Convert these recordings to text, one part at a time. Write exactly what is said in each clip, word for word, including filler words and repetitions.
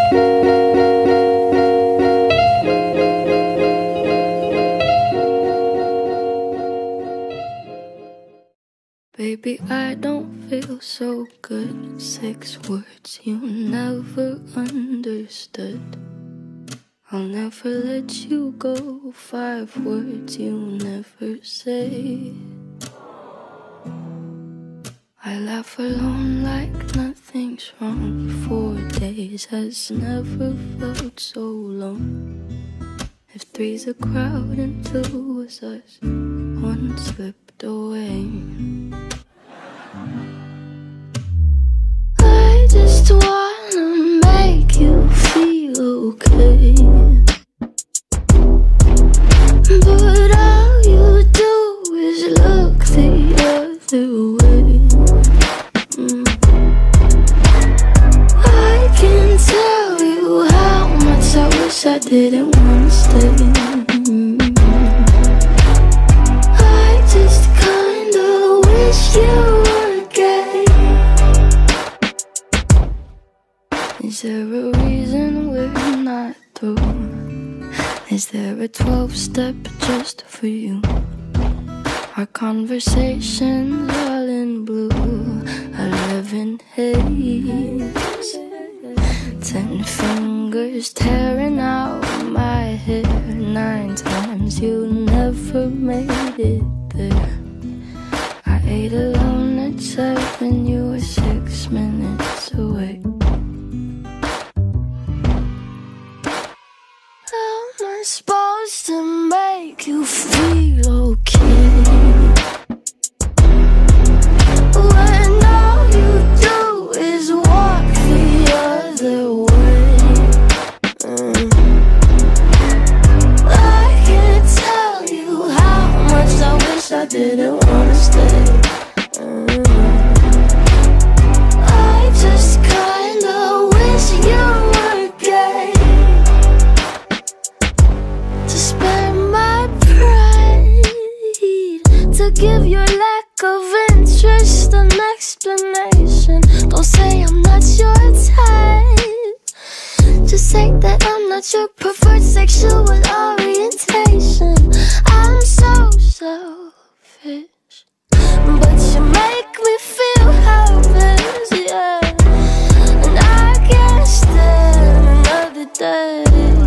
Baby, I don't feel so good. Six words you never understood. I'll never let you go. Five words you never say. I laugh alone like nothing's wrong. Four days has never felt so long. If three's a crowd and two was us, one slipped away. I just wanna make you feel okay, but all you do is look the other way. mm. I can tell you how much I wish I didn't wanna stay. mm. I just kinda wish you were gay. Is there a reason we're not through? Is there a twelve-step just for you? Our conversations all in blue, eleven haze, ten fingers tearing out my hair. Nine times you never made it there. I ate alone at seven, you were six minutes away. Supposed to make you feel okay, when all you do is walk the other way. mm. I can't tell you how much I wish I didn't wanna stay. mm. I just kinda wish you were gay, to give your lack of interest an explanation. Don't say I'm not your type, just say that I'm not your preferred sexual orientation. I'm so selfish, but you make me feel helpless, yeah. And I can't stand another day,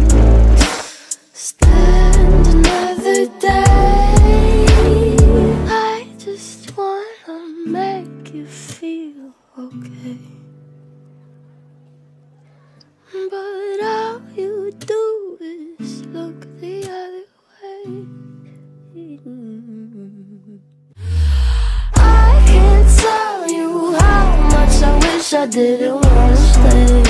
stand another day. Make you feel okay, but all you do is look the other way. I can't tell you how much I wish I didn't wanna stay.